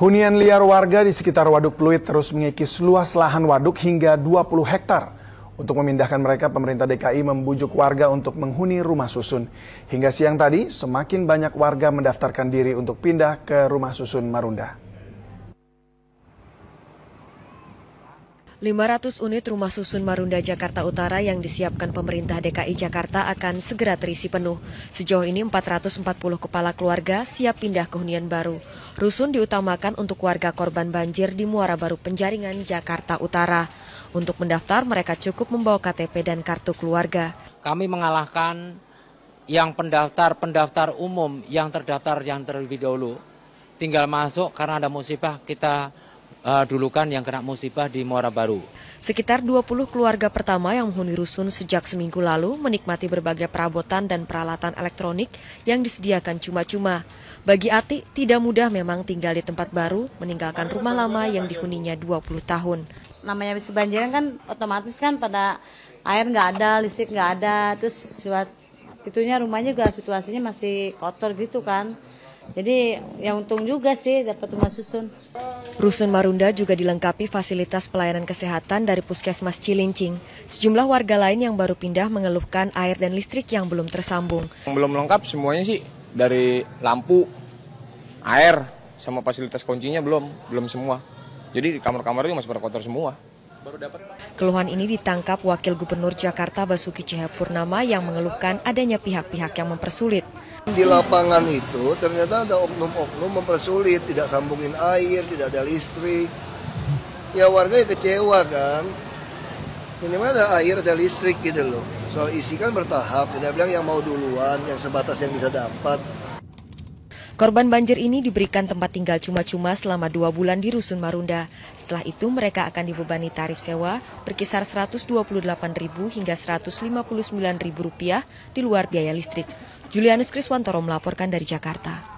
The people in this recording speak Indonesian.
Hunian liar warga di sekitar Waduk Pluit terus mengikis luas lahan waduk hingga 20 hektar. Untuk memindahkan mereka, pemerintah DKI membujuk warga untuk menghuni rumah susun. Hingga siang tadi, semakin banyak warga mendaftarkan diri untuk pindah ke rumah susun Marunda. 500 unit rumah susun Marunda Jakarta Utara yang disiapkan pemerintah DKI Jakarta akan segera terisi penuh. Sejauh ini 440 kepala keluarga siap pindah ke hunian baru. Rusun diutamakan untuk warga korban banjir di Muara Baru Penjaringan, Jakarta Utara. Untuk mendaftar, mereka cukup membawa KTP dan kartu keluarga. Kami mengalahkan yang pendaftar umum yang terdaftar yang terlebih dahulu. Tinggal masuk karena ada musibah, kita dulukan yang kena musibah di Muara Baru. Sekitar 20 keluarga pertama yang menghuni rusun sejak seminggu lalu menikmati berbagai perabotan dan peralatan elektronik yang disediakan cuma-cuma. Bagi Ati, tidak mudah memang tinggal di tempat baru, meninggalkan rumah lama yang dihuninya 20 tahun. Namanya habis kebanjiran kan otomatis kan pada air nggak ada, listrik nggak ada, terus itunya rumahnya juga situasinya masih kotor gitu kan. Jadi ya untung juga sih dapat rumah susun. Rusun Marunda juga dilengkapi fasilitas pelayanan kesehatan dari Puskesmas Cilincing. Sejumlah warga lain yang baru pindah mengeluhkan air dan listrik yang belum tersambung. Belum lengkap semuanya sih, dari lampu, air, sama fasilitas kuncinya belum semua. Jadi di kamar-kamarnya masih pada kotor semua. Keluhan ini ditangkap Wakil Gubernur Jakarta Basuki Cahayapurnama yang mengeluhkan adanya pihak-pihak yang mempersulit. Di lapangan itu ternyata ada oknum-oknum mempersulit, tidak sambungin air, tidak ada listrik. Ya warga kecewa kan. Minimal ada air, ada listrik gitu loh. Soal isi kan bertahap, dia bilang yang mau duluan, yang sebatas yang bisa dapat. Korban banjir ini diberikan tempat tinggal cuma-cuma selama 2 bulan di Rusun Marunda. Setelah itu mereka akan dibebani tarif sewa berkisar Rp128.000 hingga Rp159.000 di luar biaya listrik. Julianus Kriswantoro melaporkan dari Jakarta.